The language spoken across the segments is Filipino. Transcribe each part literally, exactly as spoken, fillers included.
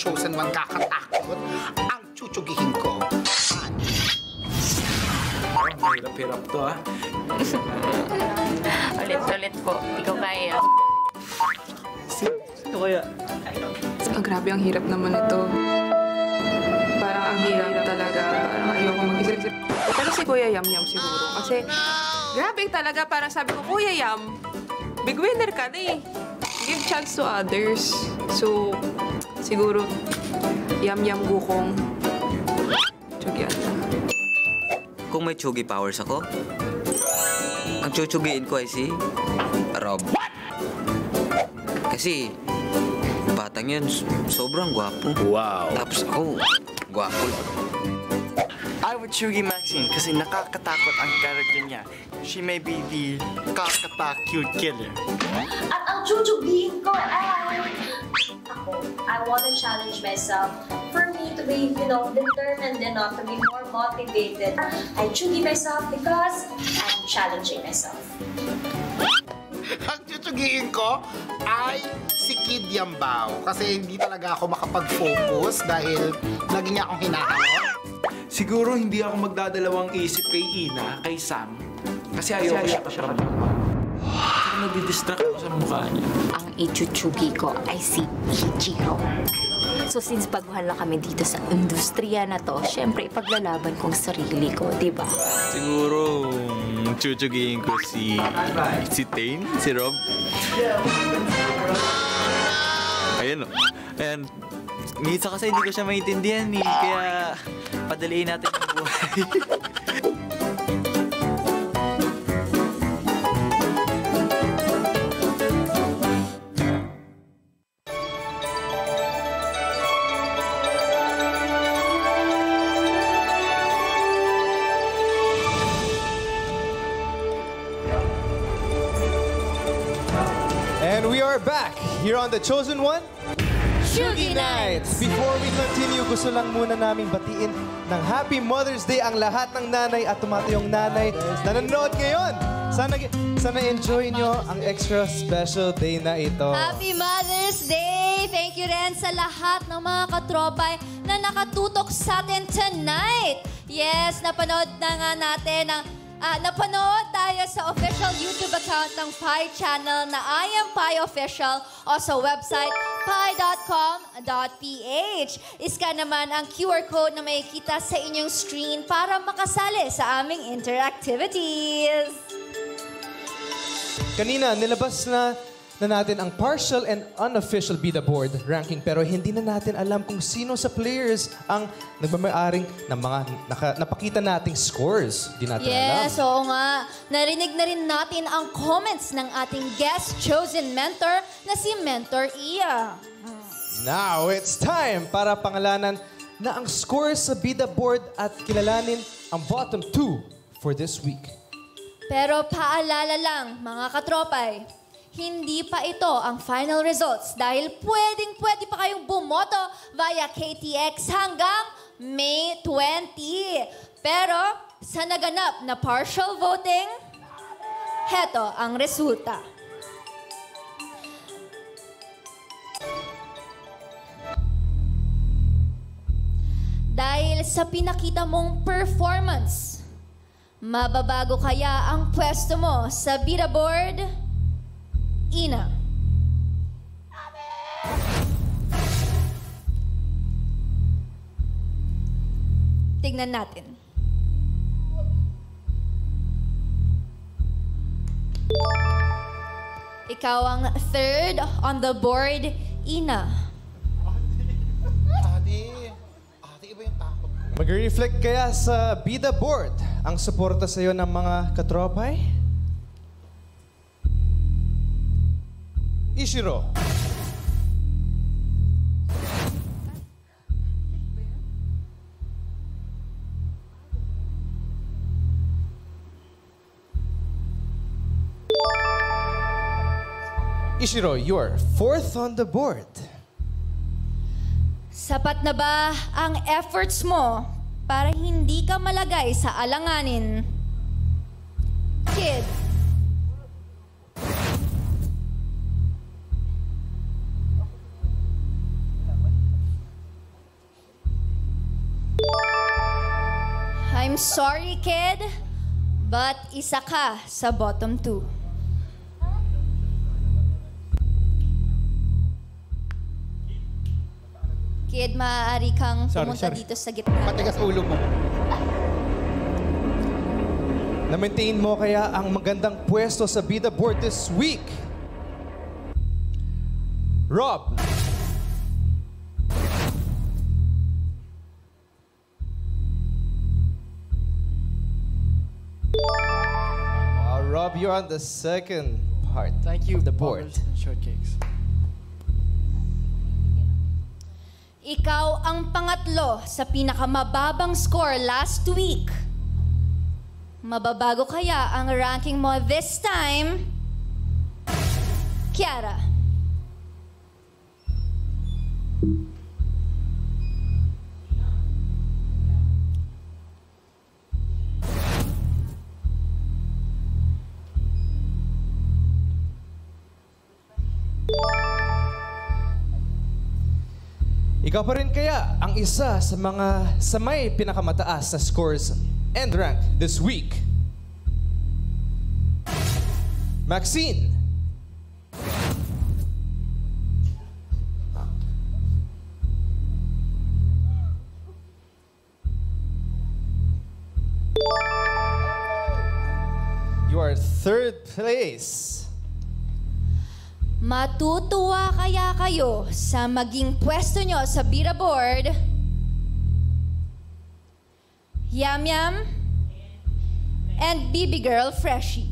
chosen one kakatakot, ang chuchugihin ko. Hirap-hirap to, ha? Ulit-ulit po. Ikaw kaya. Ito kaya? Oh, grabe, ang hirap naman ito. Parang ang hirap talaga. Parang ayoko mag-isip-isip. Pero si Kuya Yam Yam siguro. Kasi grabe talaga. Parang sabi ko, Kuya Yam, big winner ka na eh. Give chance to others. So, siguro, Yam Yam Gukong. Chugyan. Kung may chugi powers ako, ang chuchugiin ko ay si Rob. Kasi, batang yun, sobrang gwapo. Wow. Tapos ako, gwapo. I would Chugi Maxine kasi nakakatakot ang character niya. She may be the kakata-cute killer. At ang chuchugihin ko ay... Ako, I want to challenge myself for me to be, you know, determined enough to be more motivated. I chugi myself because I'm challenging myself. Ang chuchugihin ko ay si Kid Yambao. Kasi hindi talaga ako makapag-focus dahil lagi niya akong hinahanap. Siguro hindi ako magdadalawang isip kay Ina, kay Sam. Kasi ayoko siya pa siya ramdaman. Kasi nadidistract ako sa mukha niya. Ang ichuchugi ko ay si Ichiro. So since baguhan lang kami dito sa industriya na to, syempre ipaglalaban kong sarili ko, di ba? Siguro, chuchugihin ko si... si Tane, si Rob. Ayun o. And minsan kasi hindi ko siya maintindihan eh. Kaya padaliin natin yung buhay. And we are back here on The Chosen One, Chugi Nights! Before we continue, gusto lang muna naming batiin ng Happy Mother's Day ang lahat ng nanay at tumatayong nanay na nanonood ngayon. Sana, sana enjoy nyo ang extra special day na ito. Happy Mother's Day! Thank you rin sa lahat ng mga katropay na nakatutok sa atin tonight. Yes, napanood na nga natin ang Uh, napanood tayo sa official YouTube account ng Pi Channel na I Am Pi Official o sa website pi dot com dot p h. Iska naman ang Q R code na makikita sa inyong screen para makasali sa aming interactivities. Kanina, nilabas na na natin ang partial and unofficial Bida Board ranking pero hindi na natin alam kung sino sa players ang nagmamaaring ng mga naka, napakita nating scores. Hindi natin yes, alam. oo nga. Narinig na rin natin ang comments ng ating guest chosen mentor na si Mentor Iya. Now, it's time para pangalanan na ang scores sa Bida Board at kilalanin ang bottom two for this week. Pero paalala lang, mga katropay, hindi pa ito ang final results dahil pwedeng-pwede pa kayong bumoto via K T X hanggang May twentieth. Pero sa naganap na partial voting, heto ang resulta. Dahil sa pinakita mong performance, mababago kaya ang pwesto mo sa Bida Board? Ina. Tignan natin. Ikaw ang third on the board, Ina. Ate, ate, iba yung takot ko. Mag-reflect kaya sa Bida Board ang suporta sa iyo ng mga katropay? Ichiro. Ichiro, you're fourth on the board. Sapat na ba ang efforts mo para hindi ka malagay sa alanganin? Kid. I'm sorry, kid, but isa ka sa bottom two. Kid, maaari kang Sorry, pumunta sorry. dito sa gitna. Matigas ulo mo. Na-maintain mo kaya ang magandang pwesto sa Bida Board this week. Rob. Uh, Rob, you're on the second part. Thank you, of the board. bubbles and shortcakes. Ikaw ang pangatlo sa pinakamababang score last week. Mababago kaya ang ranking mo this time? Kiara. Ikaw pa rin kaya ang isa sa mga sa may pinakamataas na scores and rank this week. Maxine. You are third place. Matutuwa kaya kayo sa maging pwesto nyo sa Bida Board? Yam Yam and Baby Girl Freshie.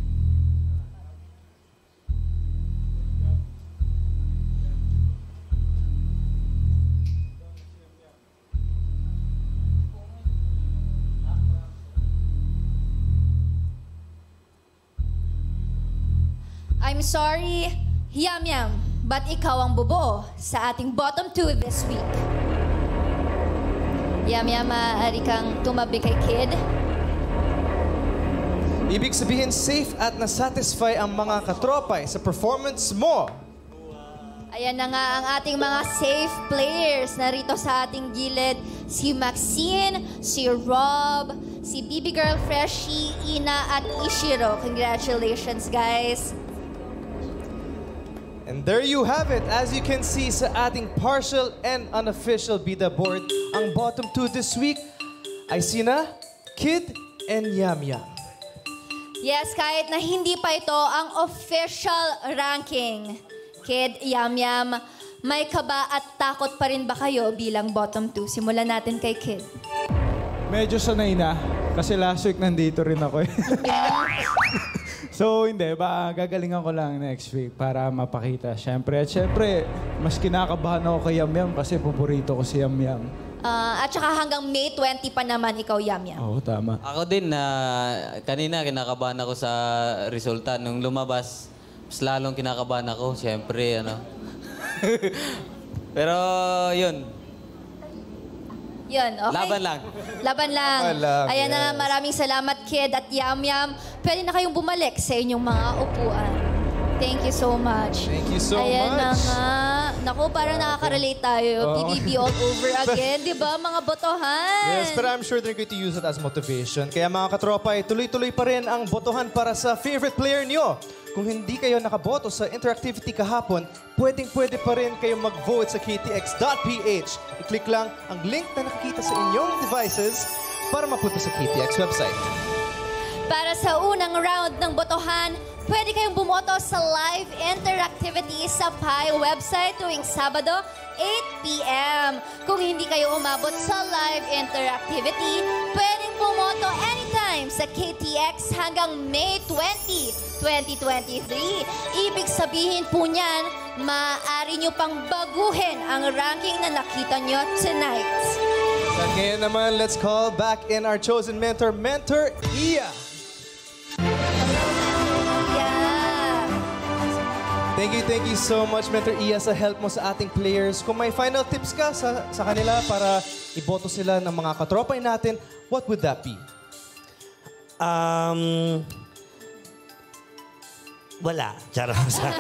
I'm sorry, Yam Yam, but ikaw ang bubuo sa ating bottom two this week. Yam Yam, maaari kang tumabi kay Kid. Ibig sabihin safe at nasatisfy ang mga katropay sa performance mo. Ayan na nga ang ating mga safe players narito sa ating gilid. Si Maxine, si Rob, si Baby Girl Freshie, Ina at Ishiro. Congratulations, guys. And there you have it. As you can see sa ating partial and unofficial Bida Board, ang bottom two this week ay sina Kid and Yam Yam. Yes, kahit na hindi pa ito ang official ranking. Kid, Yam Yam, may kaba at takot pa rin ba kayo bilang bottom two? Simulan natin kay Kid. Medyo sanay na. Kasi last week nandito rin ako eh. So, hindi. Ba, gagalingan ko lang next week para mapakita. Siyempre, at siyempre, mas kinakabahan ako kay Yam Yam kasi paborito ko si Yam Yam. Ah, at saka hanggang May twenty pa naman ikaw, Yam Yam. Oo, tama. Ako din na kanina kinakabahan ako sa resulta. Nung lumabas, mas lalong kinakabahan ako. Siyempre, ano. Pero, yun. Yun, okay. Laban lang. Laban lang. Laban lang, Ayan na, yes. maraming salamat, Kid at Yam Yam. Pwede na kayong bumalik sa inyong mga upuan. Thank you so much. Thank you so Ayan na much. nga. Naku, parang nakaka-relate tayo. Oo. P B B all over again, di ba, mga botohan? Yes, but I'm sure they're going to use it as motivation. Kaya mga katropay, tuloy-tuloy pa rin ang botohan para sa favorite player nyo. Kung hindi kayo nakaboto sa interactivity kahapon, pwedeng-pwede pa rin kayo mag-vote sa k t x dot p h. I-click lang ang link na nakikita sa inyong devices para mapunta sa K T X website. Para sa unang round ng botohan, pwede kayong bumoto sa live interactivity sa P I website tuwing Sabado, eight p m Kung hindi kayo umabot sa live interactivity, pwedeng bumoto anytime sa K T X hanggang May twentieth, twenty twenty-three. Ibig sabihin po niyan, maaari nyo pang baguhin ang ranking na nakita nyo tonight. At ngayon naman, let's call back in our chosen mentor, Mentor Iya. Yeah. Thank you, thank you so much, Mentor Iya, sa help mo sa ating players. Kung may final tips ka sa, sa kanila para iboto sila ng mga katropay natin, what would that be? Um, Wala. Charot.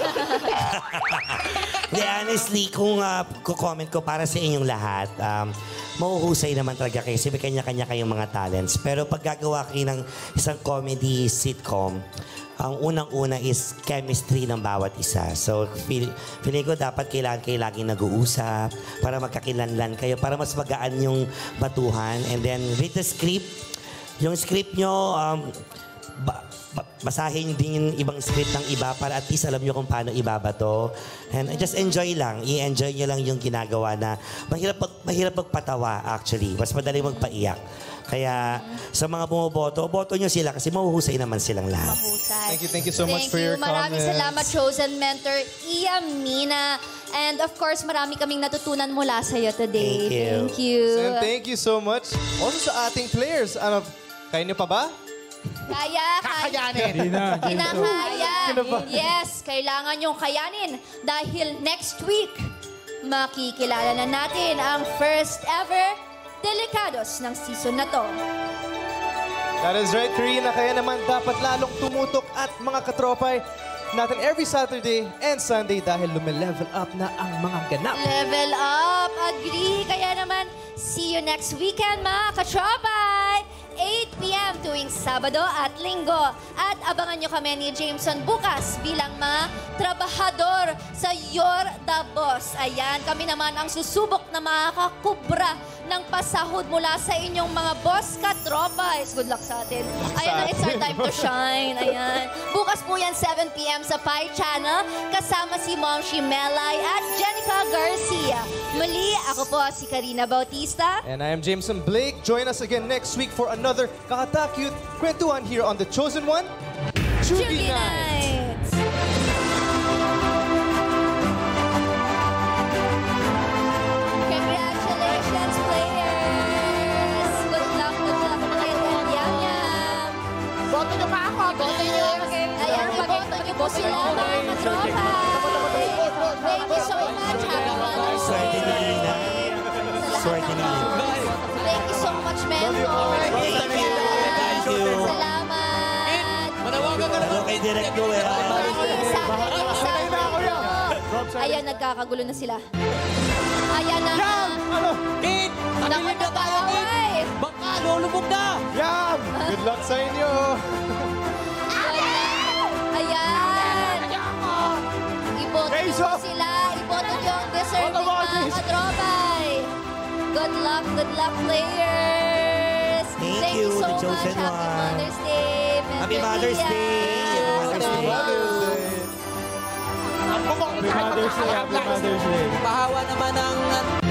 Hindi, honestly, kung uh, comment ko para sa inyong lahat, um, mahuhusay naman talaga kayo kasi may kanya-kanya kayong mga talents. Pero pag gagawa kayo ng isang comedy sitcom, ang unang-una is chemistry ng bawat isa. So, feel, feeling ko dapat kailangan kayo laging nag-uusap para magkakilanlan kayo, para mas magaan yung batuhan. And then, read the script. Yung script nyo, um, ba, ba, basahin din yung ibang script ng iba para at least alam nyo kung paano ibabato. And just enjoy lang. I-enjoy nyo lang yung ginagawa na mahirap, mag, mahirap magpatawa, actually. Mas madali magpaiyak. Kaya sa mga bumoboto, boto nyo sila kasi mahuhusay naman silang lahat. Mahusay. Thank you, thank you so much Thank for your you. Maraming comments. salamat, chosen mentor, Ian Mina. And of course, marami kaming natutunan mula sa'yo today. Thank you. Thank you. And thank you so much. Also sa ating players, ano, kaya niyo pa ba? Kaya, kaya. Kakayanin. Kinakaya. Kinabahan. Yes, kailangan yung kayanin. Dahil next week, makikilala na natin ang first ever Delikados ng season na to. That is right, Karina. Kaya naman dapat lalong tumutok at mga katropay natin every Saturday and Sunday dahil lumilevel up na ang mga ganap. Level up. Agree. Kaya naman, see you next weekend, mga katropay. eight p m tuwing Sabado at Linggo. At abangan nyo kami ni Jameson bukas bilang mga trabahador sa You're the Boss. Ayan, kami naman ang susubok na makakubra ng pasahod mula sa inyong mga boss katropay. Good luck sa atin. Ayan na, it's our time to shine. Ayan. Bukas po yan, seven p m sa Pi Channel. Kasama si Mom Shimelay at Jenica Garcia. Muli, ako po si Karina Bautista. And I am Jameson Blake. Join us again next week for another Kakatakute Kwentuhan here on The Chosen One, Chugi Nights. Congratulations, players! Good luck, good luck na kayo and yam-yam. Boto nyo pa ako. Boto nyo. Ayan, iboto niyo po sila, mga katropa. Thank you so much. Happy Mother's Swerte ni Day. Ina. Swerte ni Ina. Thank you so much, Mentor. Thank you. Thank you. Salamat. Manawagan ka Ano kay Direk Noel? Ayan, nagkakagulo na sila. Ayan na. Kate! Naku, Tagilid na tayo, Kate! nag-aaway. Baka, lulubog na! Yam! Good luck sa inyo! Ayan. Iboto niyo Jason! po sila. Iboto niyo ang deserving Ano ba, mga Jason? katropay. Good luck, good luck, players. Thank you, so the chosen much. Happy one. Mother's Day. Happy Mother's Mentor Day. Lian. Happy Mother's Day! Happy Mother's Day. Pahawa naman ang